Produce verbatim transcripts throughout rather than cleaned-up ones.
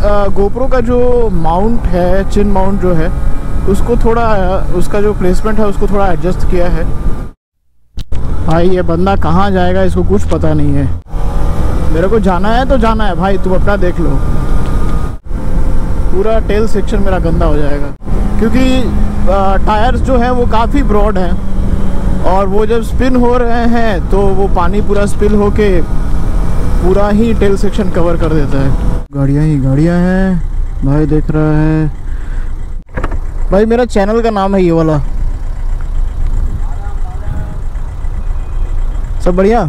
GoPro का जो mount है, चिन माउंट जो है, उसको थोड़ा उसका जो प्लेसमेंट है उसको थोड़ा एडजस्ट किया है। भाई ये बंदा कहाँ जाएगा इसको कुछ पता नहीं है। मेरे को जाना है तो जाना है भाई, तुम अपना देख लो। पूरा टेल सेक्शन मेरा गंदा हो जाएगा क्योंकि टायर्स जो है वो काफ़ी ब्रॉड हैं और वो जब स्पिन हो रहे हैं तो वो पानी पूरा स्पिल होके पूरा ही टेल सेक्शन कवर कर देता है। गाड़ियाँ ही गाड़ियाँ हैं भाई, देख रहा है भाई। मेरा चैनल का नाम है ये वाला। सब बढ़िया।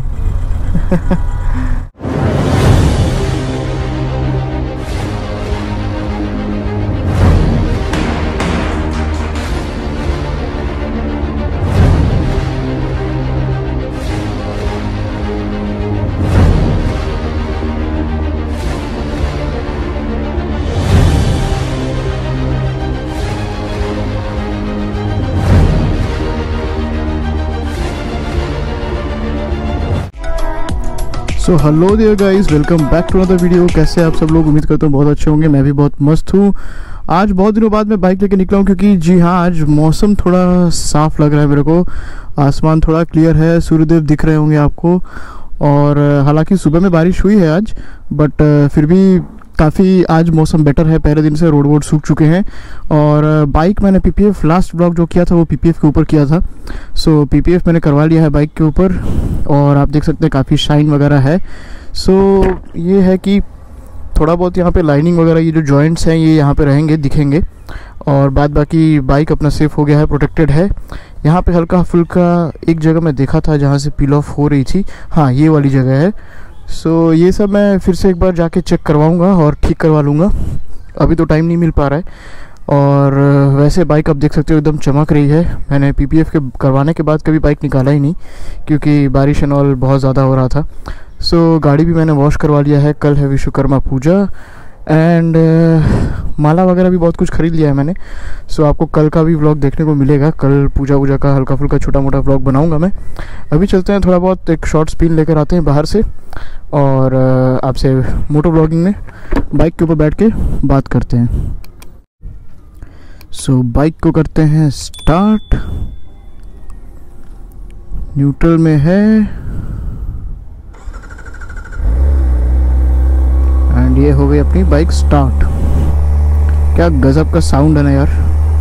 So hello dear guys, welcome back to another video. कैसे आप सब लोग? उम्मीद करता हूँ बहुत अच्छे होंगे। मैं भी बहुत मस्त हूँ। आज बहुत दिनों बाद मैं बाइक लेके निकला हूँ क्योंकि जी हाँ, आज मौसम थोड़ा साफ लग रहा है मेरे को। आसमान थोड़ा क्लियर है, सूर्यदेव दिख रहे होंगे आपको। और हालांकि सुबह में बारिश हुई है आज, बट फिर भी काफ़ी आज मौसम बेटर है। पहले दिन से रोड वोड सूख चुके हैं। और बाइक मैंने पीपीएफ लास्ट ब्लॉग जो किया था वो पीपीएफ के ऊपर किया था। सो पीपीएफ मैंने करवा लिया है बाइक के ऊपर और आप देख सकते हैं काफ़ी शाइन वगैरह है। सो ये है कि थोड़ा बहुत यहाँ पे लाइनिंग वगैरह, ये जो जॉइंट्स हैं ये यहाँ पे रहेंगे, दिखेंगे। और बाद बाकी बाइक अपना सेफ हो गया है, प्रोटेक्टेड है। यहाँ पे हल्का फुल्का एक जगह मैं देखा था जहाँ से पील ऑफ हो रही थी, हाँ ये वाली जगह है। सो so, ये सब मैं फिर से एक बार जाके चेक करवाऊंगा और ठीक करवा लूँगा। अभी तो टाइम नहीं मिल पा रहा है। और वैसे बाइक आप देख सकते हो एकदम चमक रही है। मैंने पीपीएफ के करवाने के बाद कभी बाइक निकाला ही नहीं क्योंकि बारिश एंड ऑल बहुत ज़्यादा हो रहा था। सो so, गाड़ी भी मैंने वॉश करवा लिया है। कल है विश्वकर्मा पूजा एंड uh, माला वगैरह भी बहुत कुछ ख़रीद लिया है मैंने। सो so, आपको कल का भी व्लॉग देखने को मिलेगा। कल पूजा वूजा का हल्का फुल्का छोटा मोटा व्लॉग बनाऊंगा मैं। अभी चलते हैं, थोड़ा बहुत एक शॉर्ट स्पिन लेकर आते हैं बाहर से और uh, आपसे मोटो व्लॉगिंग में बाइक के ऊपर बैठ के बात करते हैं। सो so, बाइक को करते हैं स्टार्ट। न्यूट्रल में है एंड ये हो गई अपनी बाइक स्टार्ट। क्या गजब का साउंड है ना यार।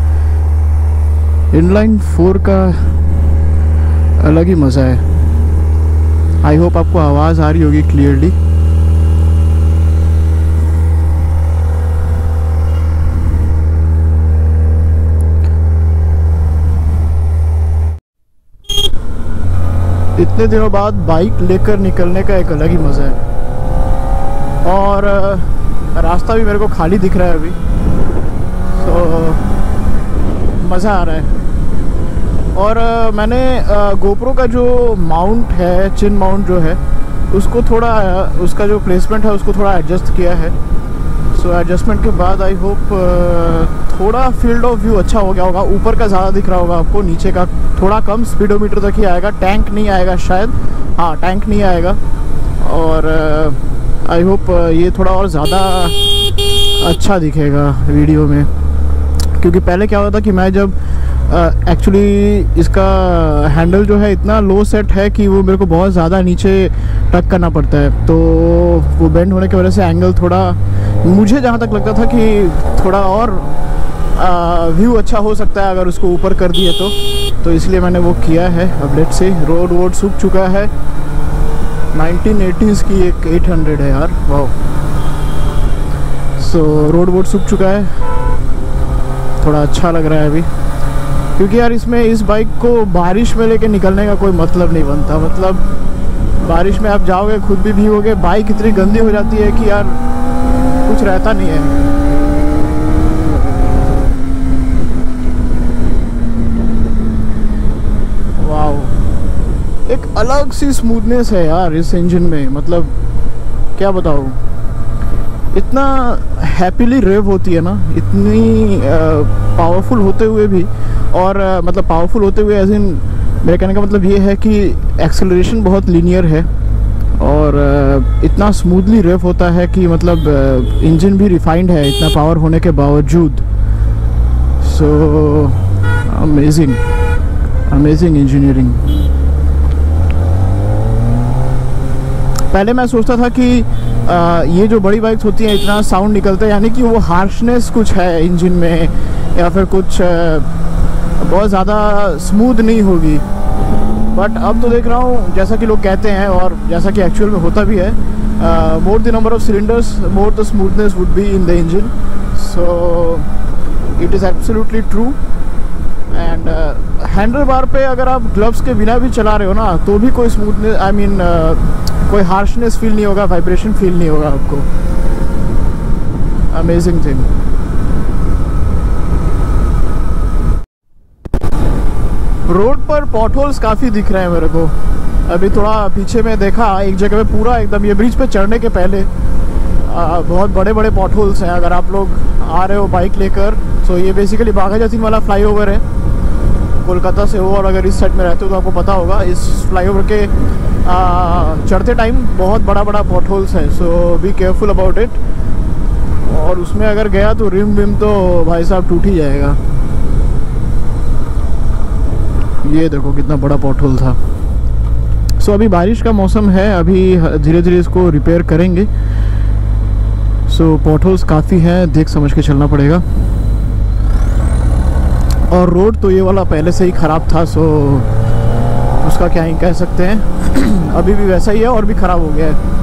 इनलाइन फोर का अलग ही मज़ा है। आई होप आपको आवाज़ आ रही होगी क्लियरली। इतने दिनों बाद बाइक लेकर निकलने का एक अलग ही मज़ा है। और रास्ता भी मेरे को खाली दिख रहा है अभी, तो मज़ा आ रहा है। और मैंने गोप्रो का जो माउंट है, चिन माउंट जो है, उसको थोड़ा उसका जो प्लेसमेंट है उसको थोड़ा एडजस्ट किया है। सो एडजस्टमेंट के बाद आई होप थोड़ा फील्ड ऑफ व्यू अच्छा हो गया होगा। ऊपर का ज़्यादा दिख रहा होगा आपको, नीचे का थोड़ा कम स्पीडोमीटर तक ही आएगा। टैंक नहीं आएगा शायद, हाँ टैंक नहीं आएगा। और आई होप ये थोड़ा और ज़्यादा अच्छा दिखेगा वीडियो में, क्योंकि पहले क्या होता था कि मैं जब एक्चुअली uh, इसका हैंडल जो है इतना लो सेट है कि वो मेरे को बहुत ज़्यादा नीचे टक करना पड़ता है। तो वो बेंड होने की वजह से एंगल थोड़ा, मुझे जहाँ तक लगता था कि थोड़ा और व्यू uh, अच्छा हो सकता है अगर उसको ऊपर कर दिए तो तो इसलिए मैंने वो किया है। अब लेट से रोड वोड सूख चुका है। नाइनटीन एटीज़ की एक एट हंड्रेड है यार, वाह। सो रोड वोड सूख चुका है, थोड़ा अच्छा लग रहा है अभी। क्योंकि यार इसमें इस बाइक को बारिश में लेके निकलने का कोई मतलब नहीं बनता। मतलब बारिश में आप जाओगे खुद भी भीगोगे, बाइक इतनी गंदी हो जाती है कि यार कुछ रहता नहीं है। वाह, एक अलग सी स्मूथनेस है यार इस इंजन में। मतलब क्या बताऊँ, इतना हैप्पीली रेव होती है ना, इतनी पावरफुल होते हुए भी। और uh, मतलब पावरफुल होते हुए एज इन मेरे कहने का मतलब ये है कि एक्सेलरेशन बहुत लीनियर है। और इतना स्मूथली रेव होता है कि मतलब इंजन भी रिफाइंड है इतना पावर होने के बावजूद। So amazing amazing engineering. पहले मैं सोचता था कि आ, ये जो बड़ी बाइक्स होती हैं इतना साउंड निकलता है, यानी कि वो हार्शनेस कुछ है इंजन में, या फिर कुछ आ, बहुत ज़्यादा स्मूथ नहीं होगी। बट अब तो देख रहा हूँ जैसा कि लोग कहते हैं और जैसा कि एक्चुअल में होता भी है, more the number of cylinders more the smoothness would be in the engine. So it is absolutely true. And handle bar पे अगर आप ग्लव्स के बिना भी चला रहे हो ना तो भी कोई स्मूथनेस आई मीन कोई हार्शनेस फील नहीं होगा, वाइब्रेशन फील नहीं होगा आपको। Amazing thing. रोड पर पॉटहोल्स काफ़ी दिख रहे हैं मेरे को। अभी थोड़ा पीछे में देखा एक जगह पे पूरा एकदम ये ब्रिज पे चढ़ने के पहले आ, बहुत बड़े बड़े पॉटहोल्स हैं। अगर आप लोग आ रहे हो बाइक लेकर तो ये बेसिकली बाघा जतीन वाला फ्लाईओवर है कोलकाता से हो, और अगर इस साइड में रहते हो तो आपको पता होगा इस फ्लाईओवर के आ, चढ़ते टाइम बहुत बड़ा बड़ा पॉटहोल्स है। So be careful about it. और उसमें अगर गया तो रिम विम तो भाई साहब टूट ही जाएगा। ये देखो कितना बड़ा पॉटहोल था। सो so, अभी बारिश का मौसम है, अभी धीरे धीरे इसको रिपेयर करेंगे। सो so, पॉटहोल्स काफ़ी हैं, देख समझ के चलना पड़ेगा। और रोड तो ये वाला पहले से ही ख़राब था, सो उसका क्या ही कह सकते हैं। अभी भी वैसा ही है और भी ख़राब हो गया है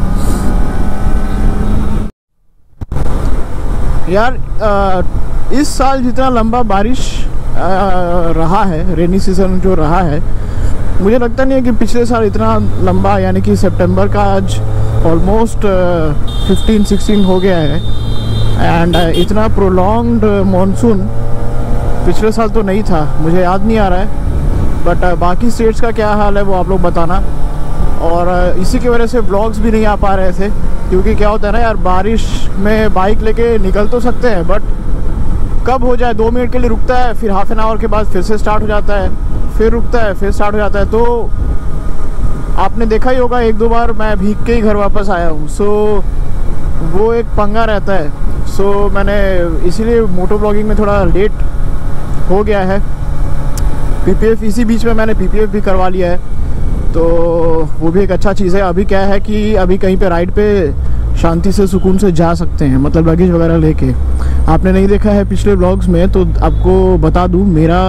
यार। आ, इस साल जितना लंबा बारिश आ, रहा है, रेनी सीज़न जो रहा है, मुझे लगता नहीं है कि पिछले साल इतना लंबा, यानी कि सितंबर का आज ऑलमोस्ट फिफ्टीन सिक्सटीन हो गया है। एंड uh, इतना प्रोलॉन्ग्ड मॉनसून पिछले साल तो नहीं था, मुझे याद नहीं आ रहा है। बट uh, बाकी स्टेट्स का क्या हाल है वो आप लोग बताना। और uh, इसी की वजह से व्लॉग्स भी नहीं आ पा रहे थे, क्योंकि क्या होता है ना यार, बारिश में बाइक लेके निकल तो सकते हैं बट कब हो जाए, दो मिनट के लिए रुकता है, फिर हाफ एन आवर के बाद फिर से स्टार्ट हो जाता है, फिर रुकता है, फिर स्टार्ट हो जाता है। तो आपने देखा ही होगा एक दो बार मैं भीग के ही घर वापस आया हूँ। सो वो एक पंगा रहता है। सो मैंने इसीलिए मोटो ब्लॉगिंग में थोड़ा लेट हो गया है। पीपीएफ इसी बीच में मैंने पीपीएफ भी करवा लिया है, तो वो भी एक अच्छा चीज़ है। अभी क्या है कि अभी कहीं पे राइड पे शांति से सुकून से जा सकते हैं, मतलब लगेज वगैरह लेके। आपने नहीं देखा है पिछले व्लॉग्स में तो आपको बता दूं, मेरा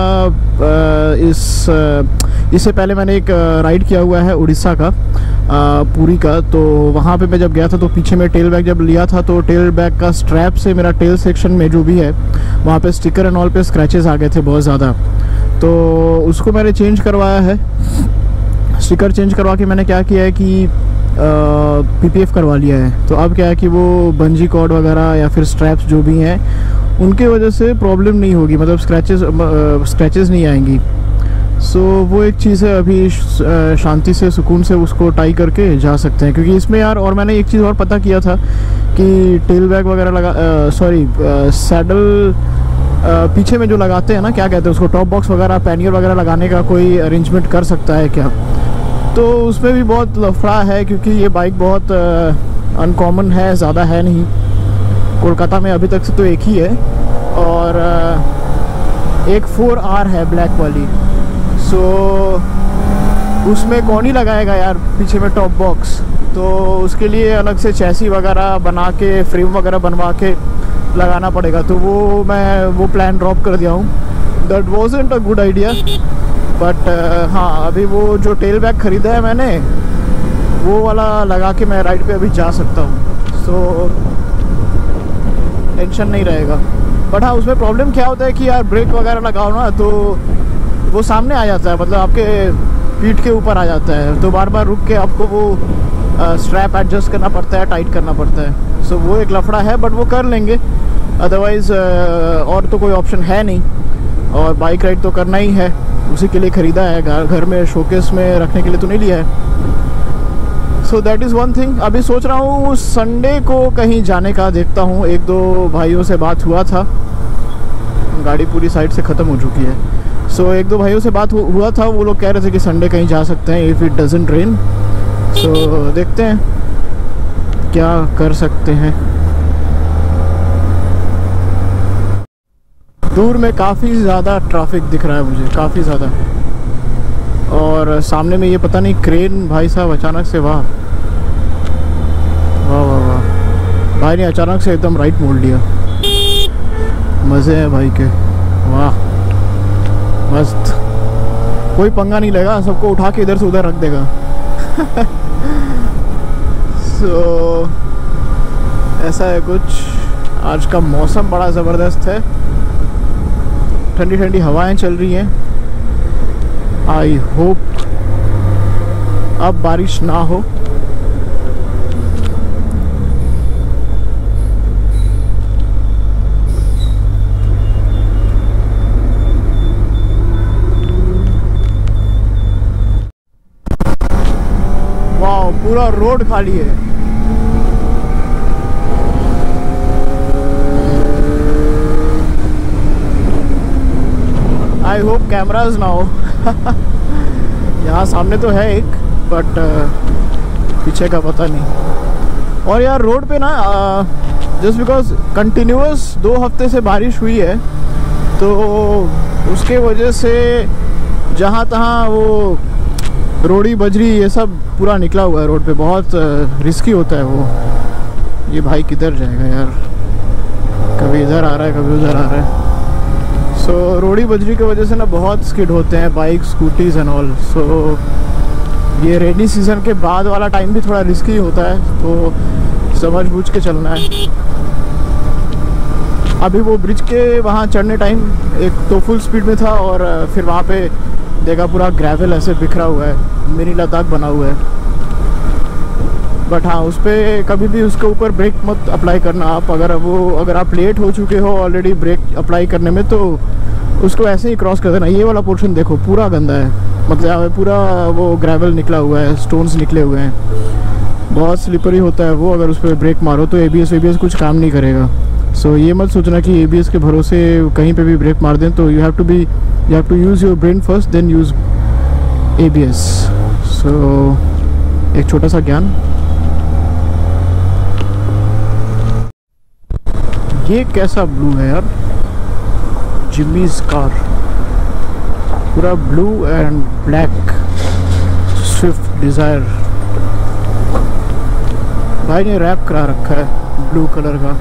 इस इससे पहले मैंने एक राइड किया हुआ है उड़ीसा का, पुरी का। तो वहाँ पे मैं जब गया था तो पीछे में टेल बैग जब लिया था तो टेल बैग का स्ट्रैप से मेरा टेल सेक्शन में जो भी है वहाँ पे स्टिकर एंड ऑल पे स्क्रैचेस आ गए थे बहुत ज़्यादा। तो उसको मैंने चेंज करवाया है, स्टिकर चेंज करवा के मैंने क्या किया है कि पीपीएफ करवा लिया है। तो अब क्या है कि वो बंजी कॉर्ड वगैरह या फिर स्ट्रैप्स जो भी हैं उनके वजह से प्रॉब्लम नहीं होगी, मतलब स्क्रैचेस स्क्रैचेस नहीं आएंगी। सो so, वो एक चीज़ है, अभी शांति से सुकून से उसको टाई करके जा सकते हैं। क्योंकि इसमें यार, और मैंने एक चीज़ और पता किया था कि टेल बैग वगैरह लगा, सॉरी सैडल पीछे में जो लगाते हैं ना, क्या कहते हैं उसको, टॉप बॉक्स वगैरह पैनियर वगैरह लगाने का कोई अरेंजमेंट कर सकता है क्या? तो उसमें भी बहुत लफड़ा है, क्योंकि ये बाइक बहुत अनकॉमन है, ज़्यादा है नहीं। कोलकाता में अभी तक से तो एक ही है, और uh, एक फोर आर है ब्लैक वाली। सो so, उसमें कौन ही लगाएगा यार पीछे में टॉप बॉक्स, तो उसके लिए अलग से चैसी वगैरह बना के, फ्रेम वगैरह बनवा के लगाना पड़ेगा। तो वो मैं वो प्लान ड्रॉप कर दिया हूँ। That wasn't a good idea. But हाँ, अभी वो जो टेल बैग ख़रीदा है मैंने, वो वाला लगा के मैं राइड पे अभी जा सकता हूँ। सो टेंशन नहीं रहेगा। बट हाँ, उसमें प्रॉब्लम क्या होता है कि यार ब्रेक वगैरह लगाओ ना तो वो सामने आ जाता है, मतलब आपके पीठ के ऊपर आ जाता है। तो बार बार रुक के आपको वो स्ट्रैप एडजस्ट करना पड़ता है, टाइट करना पड़ता है। सो वो एक लफड़ा है, बट वो कर लेंगे। अदरवाइज़ और तो कोई ऑप्शन है नहीं, और बाइक राइड तो करना ही है, उसी के लिए ख़रीदा है। घर घर में शोकेस में रखने के लिए तो नहीं लिया है। So that is one thing. अभी सोच रहा हूँ संडे को कहीं जाने का, देखता हूँ। एक दो भाइयों से बात हुआ था, गाड़ी पूरी साइड से ख़त्म हो चुकी है। सो so, एक दो भाइयों से बात हुआ था, वो लोग कह रहे थे कि संडे कहीं जा सकते हैं if it doesn't rain. So so, देखते हैं क्या कर सकते हैं। दूर में काफ़ी ज़्यादा ट्रैफिक दिख रहा है मुझे, काफ़ी ज़्यादा। और सामने में ये पता नहीं क्रेन भाई साहब अचानक से, वाह वाह वाह वाह, भाई ने अचानक से एकदम राइट मोड़ लिया। मज़े हैं भाई के, वाह मस्त। कोई पंगा नहीं लेगा, सबको उठा के इधर से उधर रख देगा। सो so, ऐसा है कुछ। आज का मौसम बड़ा ज़बरदस्त है, ठंडी ठंडी हवाएं चल रही हैं। आई होप अब बारिश ना हो। वाह, पूरा रोड खाली है। आई होप कैमराज ना हो। यहाँ सामने तो है एक, बट पीछे का पता नहीं। और यार रोड पे ना जस्ट बिकॉज कंटिन्यूअस दो हफ्ते से बारिश हुई है, तो उसके वजह से जहाँ तहाँ वो रोड़ी बजरी ये सब पूरा निकला हुआ है रोड पे। बहुत रिस्की होता है वो। ये भाई किधर जाएगा यार, कभी इधर आ रहा है कभी उधर आ रहा है। सो so, रोड़ी बजरी की वजह से ना बहुत स्किड होते हैं bike, scooties and all. So ये रेनी सीज़न के बाद वाला टाइम भी थोड़ा रिस्की होता है, तो समझ बूझ के चलना है। अभी वो ब्रिज के वहाँ चढ़ने टाइम एक तो फुल स्पीड में था, और फिर वहाँ पे देखा पूरा ग्रेवल ऐसे बिखरा हुआ है, मिनी लद्दाख बना हुआ है। बट हाँ, उस पर कभी भी उसके ऊपर ब्रेक मत अप्लाई करना आप। अगर वो अगर आप लेट हो चुके हो ऑलरेडी ब्रेक अप्लाई करने में, तो उसको ऐसे ही क्रॉस कर देना। ये वाला पोर्शन देखो पूरा गंदा है, मतलब पूरा वो ग्रेवल निकला हुआ है, स्टोन्स निकले हुए हैं, बहुत स्लिपरी होता है वो। अगर उस पर ब्रेक मारो तो एबीएस एबीएस कुछ काम नहीं करेगा। सो so, ये मत सोचना कि एबीएस के भरोसे कहीं पे भी ब्रेक मार दें। तो you have to be you have to use your brain first, then use ABS. So एक छोटा सा ज्ञान। ये कैसा ब्लू है यार, जिम्मीज कार, पूरा blue and black Swift Dzire. भाई ने रैप करा रखा है ब्लू कलर का,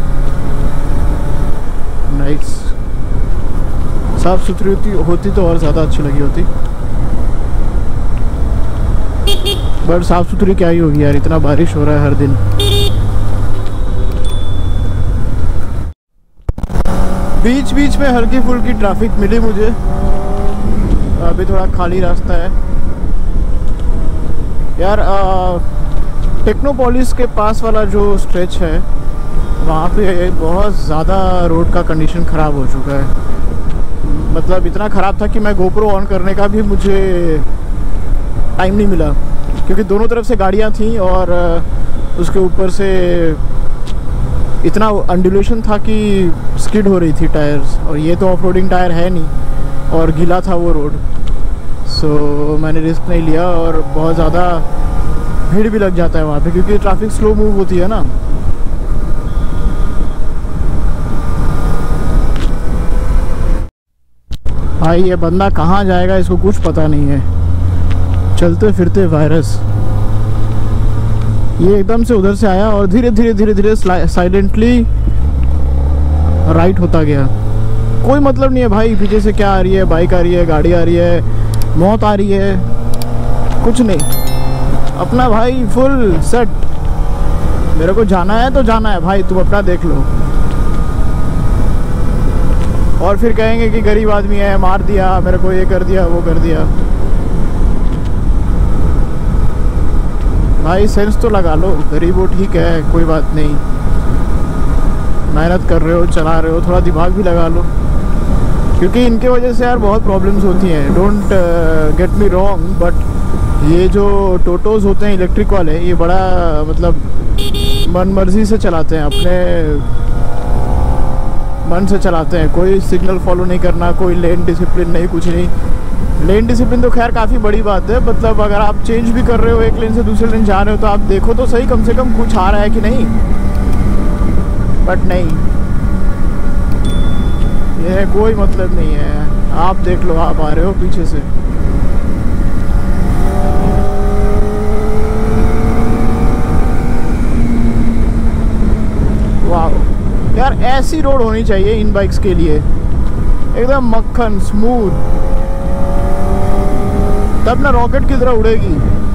नाइस। साफ सुथरी होती होती तो और ज़्यादा अच्छी लगी होती, बट साफ सुथरी क्या ही होगी यार, इतना बारिश हो रहा है हर दिन। बीच बीच में हल्की फुल्की ट्रैफिक मिली मुझे, अभी थोड़ा खाली रास्ता है यार। टेक्नोपोलिस के पास वाला जो स्ट्रेच है वहाँ पे बहुत ज़्यादा रोड का कंडीशन ख़राब हो चुका है। मतलब इतना ख़राब था कि मैं गोप्रो ऑन करने का भी मुझे टाइम नहीं मिला, क्योंकि दोनों तरफ से गाड़ियाँ थीं और उसके ऊपर से इतना अंडुलेशन था कि स्किड हो रही थी टायर्स। और ये तो ऑफ रोडिंग टायर है नहीं, और गीला था वो रोड। सो so, मैंने रिस्क नहीं लिया, और बहुत ज़्यादा भीड़ भी लग जाता है वहाँ पे, क्योंकि ट्रैफिक स्लो मूव होती है ना। भाई ये बंदा कहाँ जाएगा इसको कुछ पता नहीं है, चलते फिरते वायरस। ये एकदम से उधर से आया और धीरे धीरे धीरे धीरे साइलेंटली राइट होता गया। कोई मतलब नहीं है भाई पीछे से क्या आ रही है, बाइक आ रही है, गाड़ी आ रही है, मौत आ रही है, कुछ नहीं। अपना भाई फुल सेट, मेरे को जाना है तो जाना है भाई, तुम अपना देख लो। और फिर कहेंगे कि गरीब आदमी है, मार दिया मेरे को, ये कर दिया वो कर दिया। भाई सेंस तो लगा लो, गरीब हो ठीक है, कोई बात नहीं, मेहनत कर रहे हो, चला रहे हो, थोड़ा दिमाग भी लगा लो, क्योंकि इनके वजह से यार बहुत प्रॉब्लम्स होती हैं। Don't get me wrong, but ये जो टोटोज होते हैं इलेक्ट्रिक वाले, ये बड़ा मतलब मन मर्जी से चलाते हैं, अपने मन से चलाते हैं। कोई सिग्नल फॉलो नहीं करना, कोई लेन डिसिप्लिन नहीं, कुछ नहीं, लेन डिसिप्लिन तो खैर काफ़ी बड़ी बात है। मतलब अगर आप चेंज भी कर रहे हो, एक लेन से दूसरे लेन जा रहे हो, तो आप देखो तो सही कम से कम कुछ आ रहा है कि नहीं। बट नहीं, ये कोई मतलब नहीं है। आप देख लो, आप आ रहे हो पीछे से। वाह यार, ऐसी रोड होनी चाहिए इन बाइक्स के लिए, एकदम मक्खन स्मूथ, तब ना रॉकेट की तरह उड़ेगी।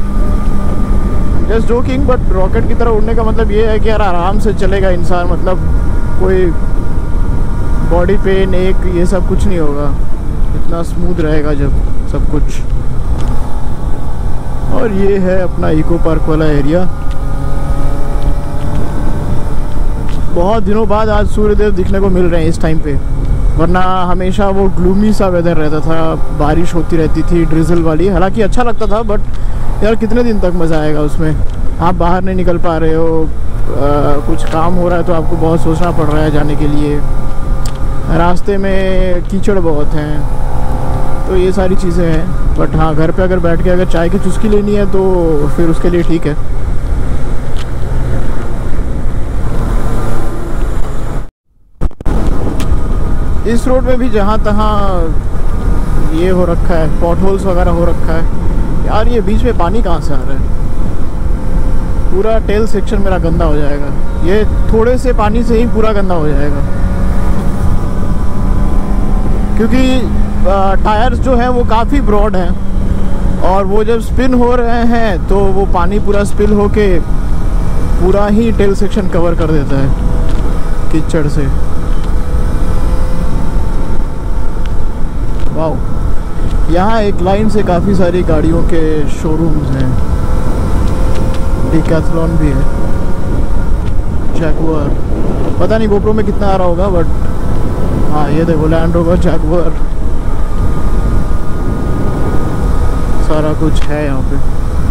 जस्ट जोकिंग, बट रॉकेट की तरह उड़ने का मतलब ये है कि यार आराम से चलेगा इंसान, मतलब कोई बॉडी पेन एक ये सब कुछ नहीं होगा, इतना स्मूथ रहेगा जब सब कुछ। और ये है अपना इको पार्क वाला एरिया। बहुत दिनों बाद आज सूर्यदेव दिखने को मिल रहे हैं इस टाइम पे, वरना हमेशा वो ग्लूमी सा वेदर रहता था, बारिश होती रहती थी ड्रिजल वाली। हालांकि अच्छा लगता था, बट यार कितने दिन तक मज़ा आएगा उसमें। आप बाहर नहीं निकल पा रहे हो, आ, कुछ काम हो रहा है तो आपको बहुत सोचना पड़ रहा है जाने के लिए, रास्ते में कीचड़ बहुत हैं, तो ये सारी चीज़ें हैं। बट हाँ, घर पे अगर बैठ के अगर चाय की चुस्की लेनी है तो फिर उसके लिए ठीक है। इस रोड में भी जहाँ तहाँ ये हो रखा है, पॉट होल्स वगैरह हो रखा है। यार ये बीच में पानी कहाँ से आ रहा है? पूरा टेल सेक्शन मेरा गंदा हो जाएगा, ये थोड़े से पानी से ही पूरा गंदा हो जाएगा, क्योंकि टायर्स जो है वो काफ़ी ब्रॉड हैं, और वो जब स्पिन हो रहे हैं तो वो पानी पूरा स्पिल होके पूरा ही टेल सेक्शन कवर कर देता है कीचड़ से। वाह, यहाँ एक लाइन से काफ़ी सारी गाड़ियों के शोरूम्स हैं, डिकैथलॉन भी है, जैगुआर, पता नहीं गोप्रो में कितना आ रहा होगा, बट हाँ ये देखो लैंड रोवर, जैगुआर, सारा कुछ है यहाँ पे।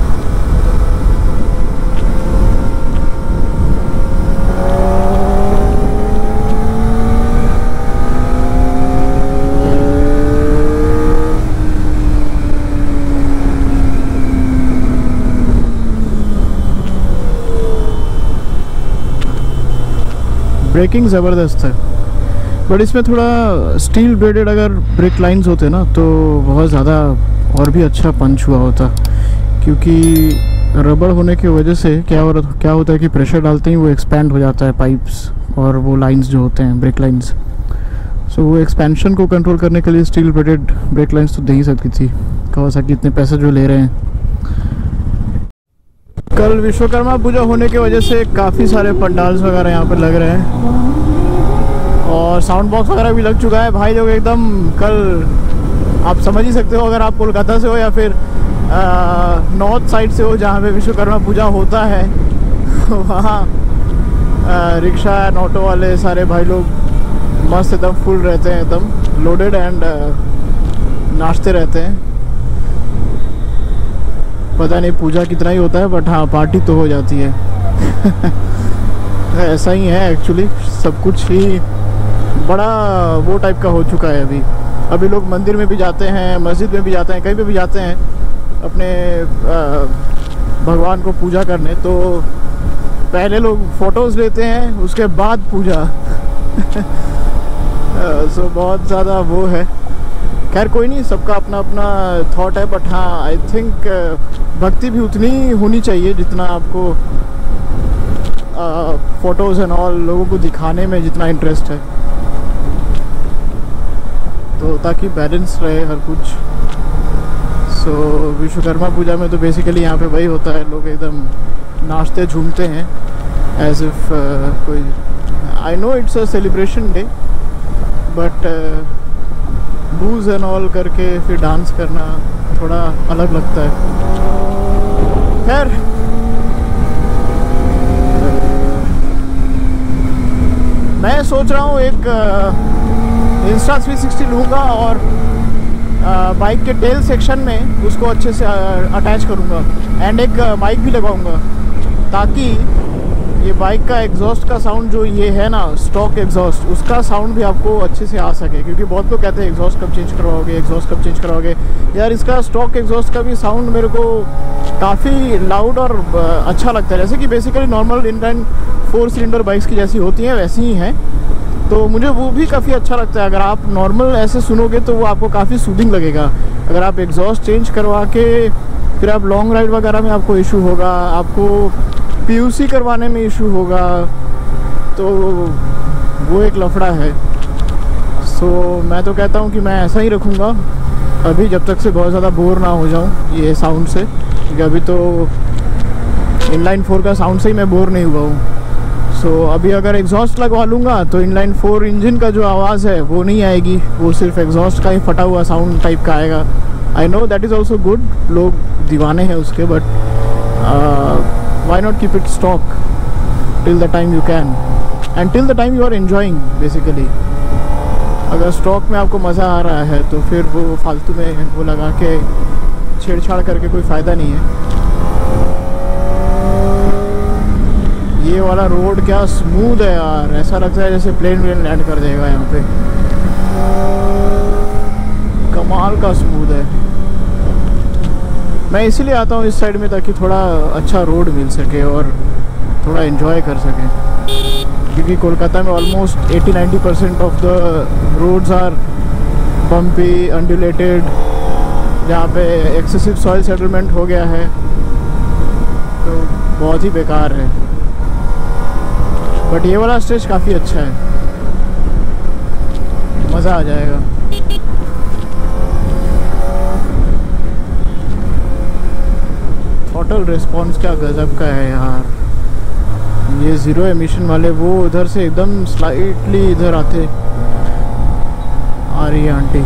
ब्रेकिंग ज़बरदस्त है, बट इसमें थोड़ा स्टील ब्रेडेड अगर ब्रेक लाइंस होते ना तो बहुत ज़्यादा और भी अच्छा पंच हुआ होता, क्योंकि रबड़ होने की वजह से क्या हो क्या होता है कि प्रेशर डालते ही वो एक्सपैंड हो जाता है पाइप्स और वो लाइंस जो होते हैं ब्रेक लाइंस। सो वो एक्सपेंशन को कंट्रोल करने के लिए स्टील ब्रेडेड ब्रेक लाइंस तो दे ही सकती थी कावासाकी, इतने पैसे जो ले रहे हैं। कल विश्वकर्मा पूजा होने की वजह से काफ़ी सारे पंडाल्स वगैरह यहाँ पर लग रहे हैं, और साउंड बॉक्स वगैरह भी लग चुका है। भाई लोग एकदम कल आप समझ ही सकते हो, अगर आप कोलकाता से हो या फिर नॉर्थ साइड से हो जहाँ पे विश्वकर्मा पूजा होता है वहाँ रिक्शा एंड ऑटो वाले सारे भाई लोग मस्त एकदम फुल रहते हैं, एकदम लोडेड एंड नाचते रहते हैं। पता नहीं पूजा कितना ही होता है, बट हाँ पार्टी तो हो जाती है ऐसा ही है एक्चुअली, सब कुछ ही बड़ा वो टाइप का हो चुका है अभी। अभी लोग मंदिर में भी जाते हैं, मस्जिद में भी जाते हैं, कहीं पे भी जाते हैं अपने भगवान को पूजा करने, तो पहले लोग फ़ोटोज़ लेते हैं, उसके बाद पूजा सो बहुत ज़्यादा वो है। खैर कोई नहीं, सबका अपना अपना थॉट है, बट हाँ आई थिंक भक्ति भी उतनी होनी चाहिए जितना आपको फ़ोटोज़ एंड ऑल लोगों को दिखाने में जितना इंटरेस्ट है, तो ताकि बैलेंस रहे हर कुछ। सो so, विश्वकर्मा पूजा में तो बेसिकली यहाँ पे वही होता है, लोग एकदम नाचते झूमते हैं एज इफ uh, कोई, I know it's a celebration day, but booze and all करके फिर डांस करना थोड़ा अलग लगता है। खैर मैं सोच रहा हूँ एक इंस्टा थ्री सिक्सटी लूँगा और बाइक के टेल सेक्शन में उसको अच्छे से अटैच करूँगा एंड एक माइक भी लगाऊँगा, ताकि ये बाइक का एग्जॉस्ट का साउंड जो ये है ना, स्टॉक एग्जॉस्ट, उसका साउंड भी आपको अच्छे से आ सके, क्योंकि बहुत लोग कहते हैं एग्जॉस्ट कब चेंज करवाओगे, एग्जॉस्ट कब चेंज करवाओगे। यार इसका स्टॉक एग्जॉस्ट का भी साउंड मेरे को काफ़ी लाउड और अच्छा लगता है, जैसे कि basically normal inline four cylinder bikes की जैसी होती हैं वैसी ही हैं, तो मुझे वो भी काफ़ी अच्छा लगता है। अगर आप नॉर्मल ऐसे सुनोगे तो वो आपको काफ़ी सूदिंग लगेगा। अगर आप एग्जॉस्ट चेंज करवा के फिर आप लॉन्ग राइड वगैरह में आपको इशू होगा, आपको पीयूसी करवाने में इशू होगा, तो वो एक लफड़ा है। सो मैं तो कहता हूँ कि मैं ऐसा ही रखूँगा अभी, जब तक से बहुत ज़्यादा बोर ना हो जाऊँ ये साउंड से, क्योंकि अभी तो इनलाइन फोर का साउंड से ही मैं बोर नहीं हुआ हूँ। सो so, अभी अगर एग्जॉस्ट लगवा लूँगा तो इनलाइन फोर इंजन का जो आवाज़ है वो नहीं आएगी, वो सिर्फ एग्जॉस्ट का ही फटा हुआ साउंड टाइप का आएगा। I know that is also good, लोग दीवाने हैं उसके, but why not keep it stock till the time you can and till the time you are enjoying basically. अगर स्टॉक में आपको मज़ा आ रहा है तो फिर वो फालतू में वो लगा के छेड़छाड़ करके कोई फ़ायदा नहीं है। ये वाला रोड क्या स्मूथ है यार, ऐसा लगता है जैसे प्लेन व्लेन लैंड कर देगा यहाँ पे, कमाल का स्मूथ है। मैं इसीलिए आता हूँ इस साइड में ताकि थोड़ा अच्छा रोड मिल सके और थोड़ा एंजॉय कर सके, क्योंकि कोलकाता में almost eighty ninety percent of the roads are bumpy, undulated, जहाँ पे एक्सेसिव सॉइल सेटलमेंट हो गया है, तो बहुत ही बेकार है। बट ये वाला स्ट्रेच काफ़ी अच्छा है, मज़ा आ जाएगा। थ्रॉटल रिस्पॉन्स क्या गजब का है यार। ये ज़ीरो एमिशन वाले वो उधर से एकदम स्लाइटली इधर आते आ रही है आंटी।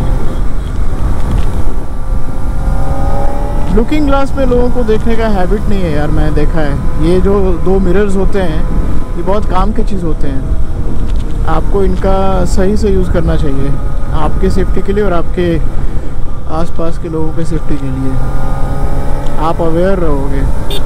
लुकिंग ग्लास में लोगों को देखने का हैबिट नहीं है यार, मैंने देखा है। ये जो दो मिरर्स होते हैं ये बहुत काम की चीज़ होते हैं, आपको इनका सही से यूज़ करना चाहिए आपके सेफ्टी के लिए और आपके आसपास के लोगों के सेफ्टी के लिए, आप अवेयर रहोगे।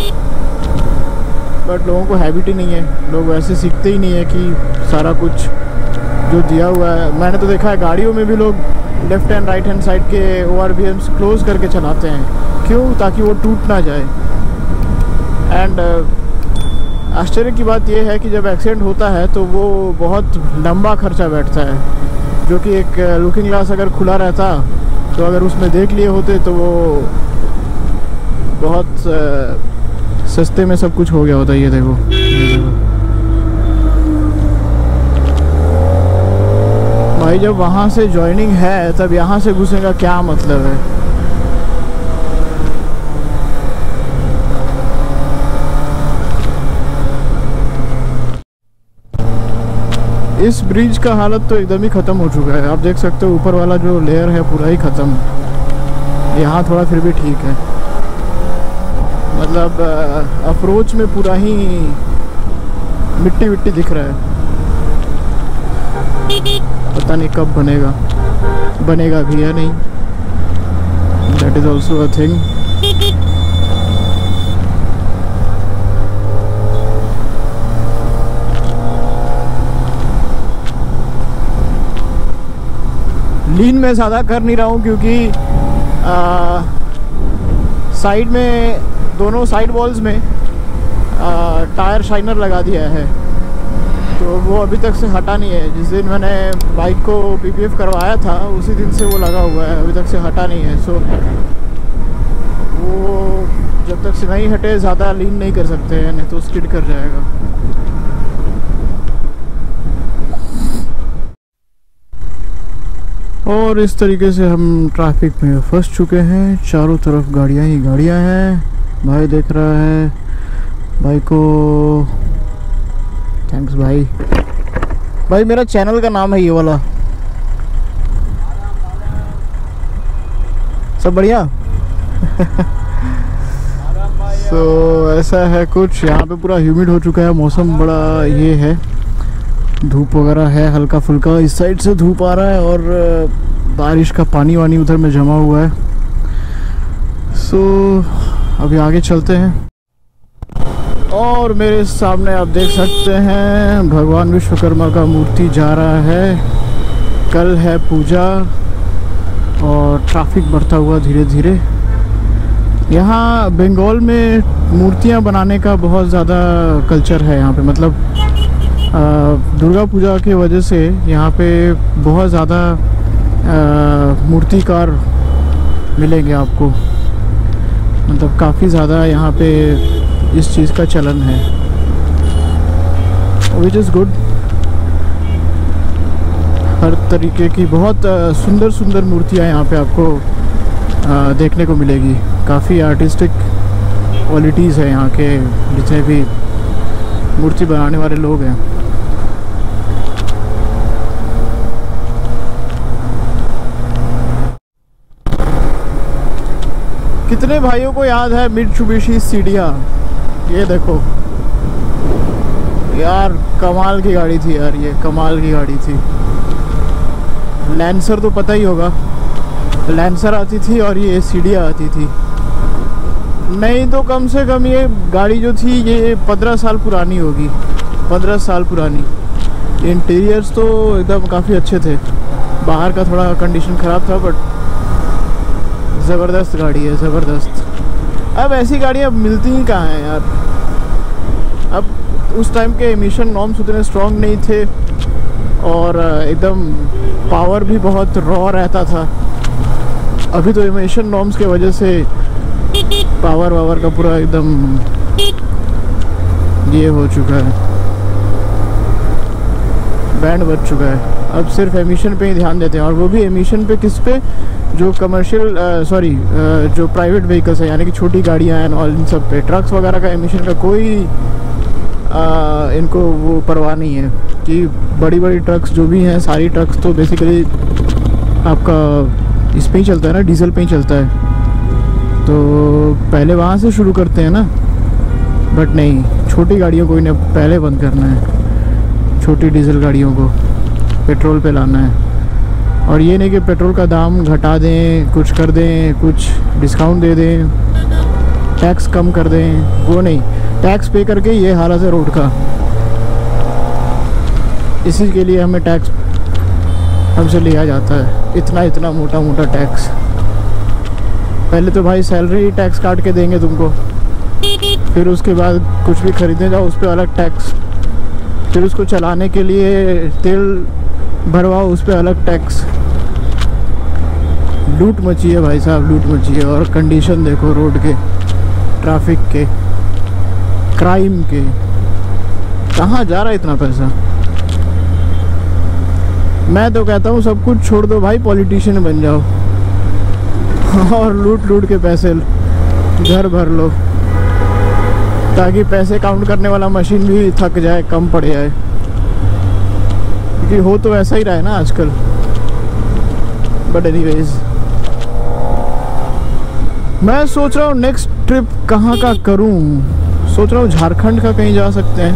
बट लोगों को हैबिट ही नहीं है, लोग वैसे सीखते ही नहीं है कि सारा कुछ जो दिया हुआ है। मैंने तो देखा है गाड़ियों में भी लोग left and right hand side के O R V Ms close करके चलाते हैं, क्यों? ताकि वो टूट ना जाए। एंड आश्चर्य की बात यह है कि जब एक्सीडेंट होता है तो वो बहुत लंबा खर्चा बैठता है, जो कि एक लुकिंग ग्लास अगर खुला रहता तो अगर उसमें देख लिए होते तो वो बहुत सस्ते में सब कुछ हो गया होता। ये देखो, ये देखो भाई, जब वहाँ से जॉइनिंग है तब यहाँ से घुसने का क्या मतलब है? इस ब्रिज का हालत तो एकदम ही ख़त्म हो चुका है। आप देख सकते हो ऊपर वाला जो लेयर है पूरा ही ख़त्म, यहाँ थोड़ा फिर भी ठीक है, मतलब अप्रोच में पूरा ही मिट्टी मिट्टी दिख रहा है। पता नहीं कब बनेगा, बनेगा भी या नहीं, that is also a thing. Lean में ज़्यादा कर नहीं रहा हूँ क्योंकि आ, साइड में, दोनों साइड वॉल्स में आ, टायर शाइनर लगा दिया है, तो वो अभी तक से हटा नहीं है। जिस दिन मैंने बाइक को पी पी एफ करवाया था उसी दिन से वो लगा हुआ है, अभी तक से हटा नहीं है। सो वो जब तक से नहीं हटे ज़्यादा लीन नहीं कर सकते हैं, नहीं तो स्किड कर जाएगा। और इस तरीके से हम ट्रैफिक में फंस चुके हैं, चारों तरफ गाड़ियां ही गाड़ियां हैं। भाई देख रहा है भाई को, थैंक्स भाई। भाई मेरा चैनल का नाम है ये वाला, सब बढ़िया। सो so, ऐसा है कुछ। यहाँ पे पूरा ह्यूमिड हो चुका है, मौसम बड़ा ये है, धूप वगैरह है हल्का फुल्का, इस साइड से धूप आ रहा है और बारिश का पानी वानी उधर में जमा हुआ है। सो so, अभी आगे चलते हैं। और मेरे सामने आप देख सकते हैं भगवान विश्वकर्मा का मूर्ति जा रहा है। कल है पूजा और ट्रैफिक बढ़ता हुआ धीरे धीरे। यहाँ बंगाल में मूर्तियाँ बनाने का बहुत ज़्यादा कल्चर है यहाँ पे। मतलब दुर्गा पूजा की वजह से यहाँ पे बहुत ज़्यादा मूर्तिकार मिलेंगे आपको। मतलब काफ़ी ज़्यादा यहाँ पे इस चीज़ का चलन है, विच इज़ गुड। हर तरीके की बहुत सुंदर सुंदर मूर्तियाँ यहाँ पे आपको आ, देखने को मिलेगी। काफ़ी आर्टिस्टिक क्वालिटीज़ है यहाँ के जितने भी मूर्ति बनाने वाले लोग हैं। कितने भाइयों को याद है मित्सुबिशी सीडिया? ये देखो यार, कमाल की गाड़ी थी यार, ये कमाल की गाड़ी थी। लैंसर तो पता ही होगा, लैंसर आती थी और ये सीडिया आती थी। नहीं तो कम से कम ये गाड़ी जो थी ये पंद्रह साल पुरानी होगी, पंद्रह साल पुरानी। इंटीरियर्स तो एकदम काफ़ी अच्छे थे, बाहर का थोड़ा कंडीशन ख़राब था, बट ज़बरदस्त गाड़ी है, ज़बरदस्त। अब ऐसी गाड़ियाँ मिलती ही कहाँ हैं यार। अब उस टाइम के एमिशन नॉर्म्स उतने स्ट्रॉन्ग नहीं थे और एकदम पावर भी बहुत रॉ रहता था। अभी तो एमिशन नॉर्म्स के वजह से पावर वावर का पूरा एकदम ये हो चुका है, बैंड बज चुका है। अब सिर्फ एमिशन पे ही ध्यान देते हैं, और वो भी एमिशन पे किस पे? जो कमर्शियल सॉरी जो प्राइवेट व्हीकल्स है, यानी कि छोटी गाड़ियाँ हैं और इन सब पे। ट्रक्स वगैरह का एमिशन का कोई आ, इनको वो परवाह नहीं है कि बड़ी बड़ी ट्रक्स जो भी हैं, सारी ट्रक्स तो बेसिकली आपका इस पे ही चलता है ना, डीजल पे ही चलता है। तो पहले वहाँ से शुरू करते हैं ना, बट नहीं, छोटी गाड़ियों को इन्हें पहले बंद करना है। छोटी डीजल गाड़ियों को पेट्रोल पे लाना है। और ये नहीं कि पेट्रोल का दाम घटा दें, कुछ कर दें, कुछ डिस्काउंट दे दें, टैक्स कम कर दें, वो नहीं। टैक्स पे करके ये हालत है रोड का। इसी के लिए हमें टैक्स हमसे लिया जाता है, इतना इतना मोटा मोटा टैक्स। पहले तो भाई सैलरी टैक्स काट के देंगे तुमको, फिर उसके बाद कुछ भी खरीदने जाओ उस पर अलग टैक्स, फिर उसको चलाने के लिए तेल भरवाओ उस पर अलग टैक्स। लूट मची है भाई साहब, लूट मची है। और कंडीशन देखो रोड के, ट्रैफिक के, क्राइम के। कहाँ जा रहा है इतना पैसा? मैं तो कहता हूँ सब कुछ छोड़ दो भाई, पॉलिटिशियन बन जाओ और लूट लूट के पैसे घर भर लो, ताकि पैसे काउंट करने वाला मशीन भी थक जाए, कम पड़ जाए। क्योंकि हो तो ऐसा ही रहा है ना आजकल। बट एनीवेज, मैं सोच रहा हूँ नेक्स्ट ट्रिप कहाँ का करूँ। सोच रहा हूँ झारखंड का कहीं जा सकते हैं,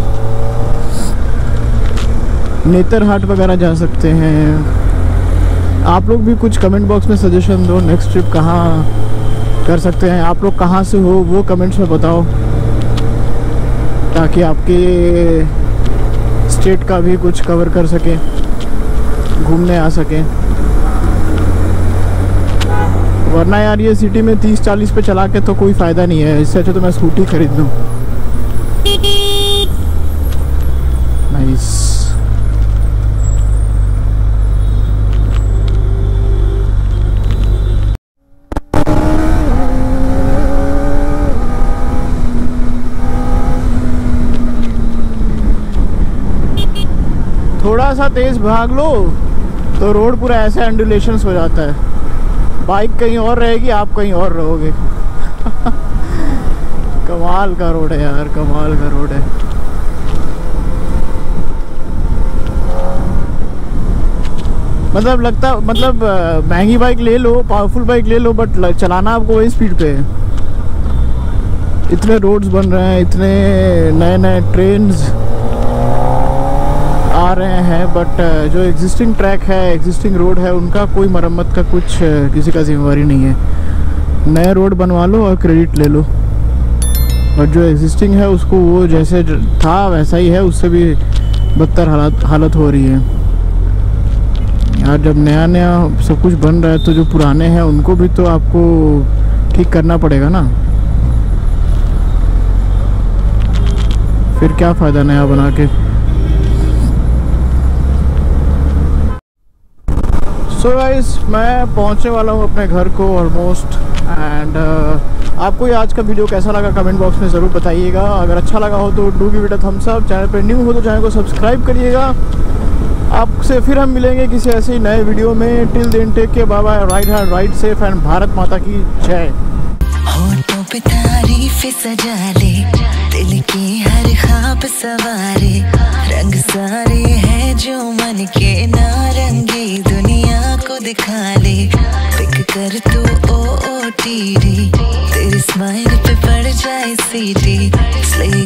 नेतरहाट वगैरह जा सकते हैं। आप लोग भी कुछ कमेंट बॉक्स में सजेशन दो, नेक्स्ट ट्रिप कहाँ कर सकते हैं। आप लोग कहाँ से हो वो कमेंट्स में बताओ, ताकि आपके स्टेट का भी कुछ कवर कर सकें, घूमने आ सकें। वरना यार ये सिटी में तीस चालीस पे चला के तो कोई फ़ायदा नहीं है। इससे अच्छा तो मैं स्कूटी खरीद लूँ। नाइस। थोड़ा सा तेज भाग लो तो रोड पूरा ऐसे एंडुलेशंस हो जाता है। बाइक कहीं और रहेगी, आप कहीं और रहोगे। कमाल का रोड है यार, कमाल का रोड है। मतलब लगता मतलब महंगी बाइक ले लो, पावरफुल बाइक ले लो, बट चलाना आपको वही स्पीड पे है। इतने रोड्स बन रहे हैं, इतने नए नए ट्रेन्स आ रहे हैं, बट जो एग्जिस्टिंग ट्रैक है, एग्जिस्टिंग रोड है, उनका कोई मरम्मत का कुछ किसी का जिम्मेवारी नहीं है। नए रोड बनवा लो और क्रेडिट ले लो। और जो एग्जिस्टिंग है उसको वो जैसे था वैसा ही है, उससे भी बदतर हालत हालत हो रही है यार। जब नया नया सब कुछ बन रहा है तो जो पुराने हैं उनको भी तो आपको ठीक करना पड़ेगा ना, फिर क्या फ़ायदा नया बना के। सो गाइस, मैं पहुंचने वाला हूं अपने घर को ऑलमोस्ट। एंड uh, आपको ये आज का वीडियो कैसा लगा कमेंट बॉक्स में ज़रूर बताइएगा। अगर अच्छा लगा हो तो do give it a thumbs up. Channel पर न्यू हो तो चैनल को सब्सक्राइब करिएगा। आपसे फिर हम मिलेंगे किसी ऐसे ही नए वीडियो में। Till then take care, bye bye, ride hard ride safe and Bharat Mata की जय। होठों पे तारीफ सजा ले, दिल की हर ख्वाब सवारे, रंग सारे हैं जो मन के नारंगी दुनिया को दिखा ले। पिक कर तू ओ ओ टी डी, तेरे स्माइल पे पड़ जाए सीटी।